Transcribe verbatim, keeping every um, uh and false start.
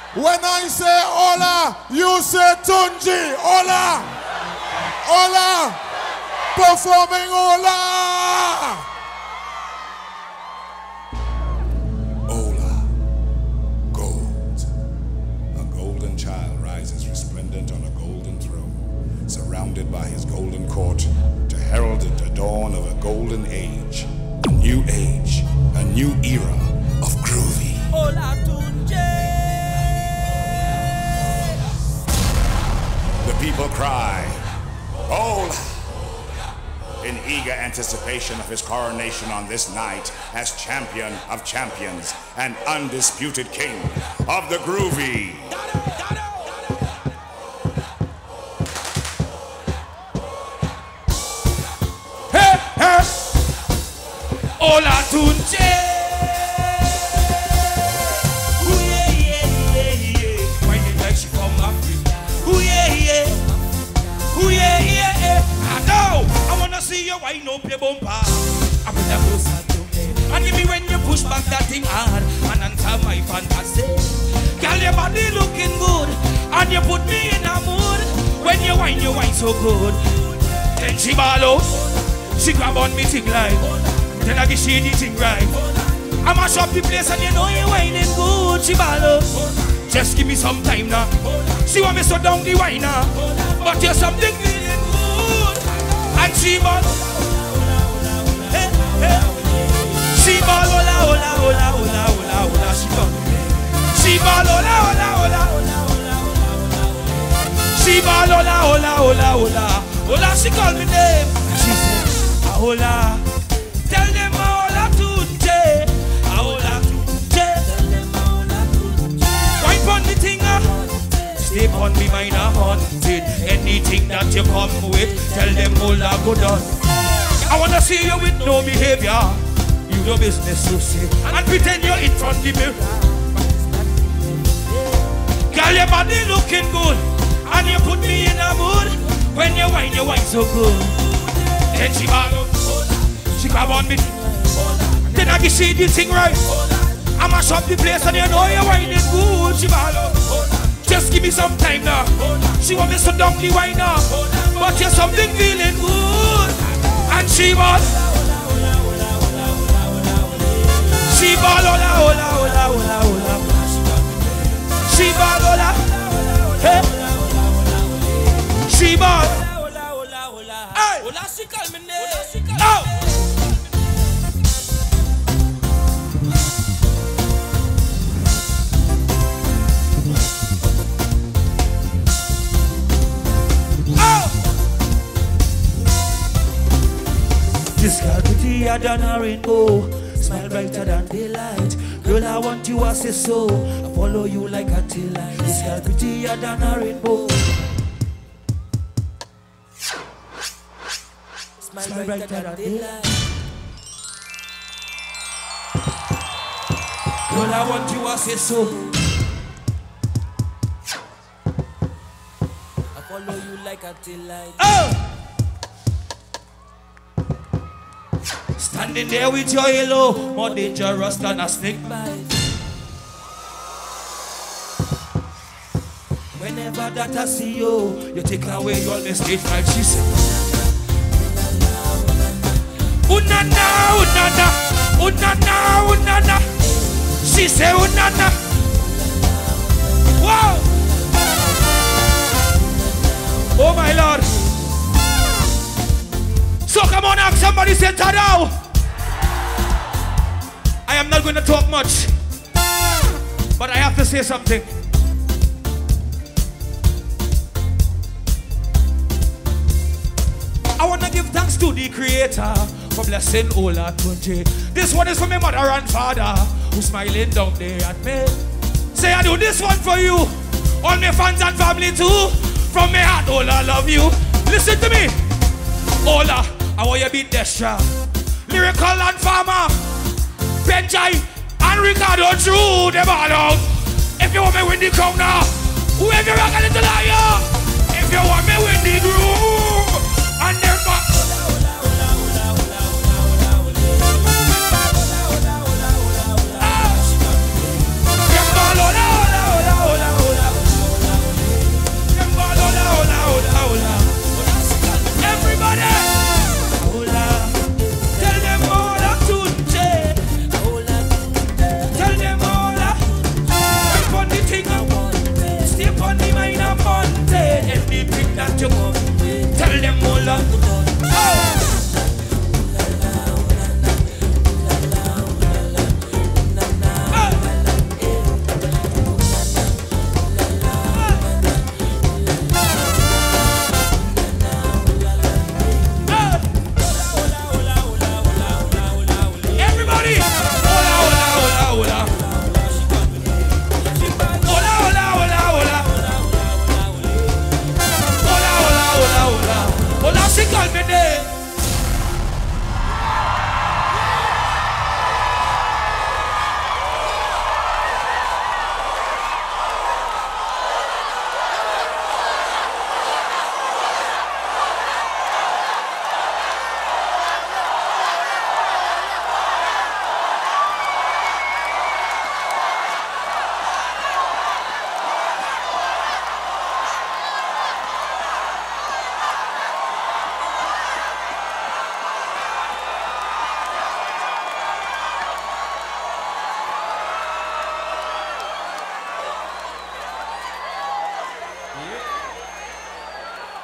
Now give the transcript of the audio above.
When I say hola, you say Tunji. Hola. Hola. Performing hola. Hola. Gold. A golden child rises resplendent on a golden throne, surrounded by his golden court, to herald the dawn of a golden age. A new age. A new era of groovy. Hola, Tunji. The people cry, hola, in eager anticipation of his coronation on this night as champion of champions and undisputed king of the groovy. Hey, hey. Hola, Tunji. See you wind up your bumper. I put that closer to me. And give me when you push back that thing hard and answer my fantasy. Girl, your body looking good, and you put me in a mood. When you whine, you whine so good. Then she ball out, she grab on me thing like. Then I give she the thing right. I mash up the place and you know you whining good. She ball out, just give me some time now. She want me so down the wine now, but you're something feeling good. And she ball, hey, hey. She ball, hola, hola, hola, hola, hola, hola. She ball, she ball, hola, hola, hola, hola. She ball, hola, hola, hola, hola, hola. She call me name. She said, hola. Tell them hola Tunji, hola Tunji. Wipe on the thing, stay on me mind a haunted. Anything that you come with, tell them hola go done. I wanna see you with no behavior. You no business to say and pretend you're in front of the mirror. Girl, your body looking good, and you put me in a mood. When you whine, you whine so good. Then she ball up, she grab on me. Then I can see the thing right. I mash up the place and you know you're whining good. She ball up, just give me some time now. She want me so down the wine now, but you're something feeling good. And she ball, she ball, hola, hola, hola, hola, hola. She ball, hola, hey. She ball, hey. Hola, she call me name. Oh. This girl prettier than a rainbow, smile brighter than daylight. Girl, I want you as a soul, I follow you like a tail light. This girl prettier than a rainbow, smile brighter than daylight. Girl, I want you as a soul, I follow you like a tail light. Oh! Standing there with your halo, more dangerous than a snake bite. Whenever that I see you, you take away all the stage fright. She said, Unana, unana, unana, unana. She said, unana. Wow! Oh my Lord! So come on up, somebody say ta-da! I am not going to talk much, but I have to say something. I want to give thanks to the Creator for blessing Hola Tunji. This one is for my mother and father who's smiling down there at me. Say I do this one for you, all my fans and family too. From my heart, Hola, love you. Listen to me. Hola, I want you to be Destra, Lyrical and Farmer, Benjai and Ricardo True, them all out. If you want me win the crown now, whoever rock a little higher. If you want me win the groove, and them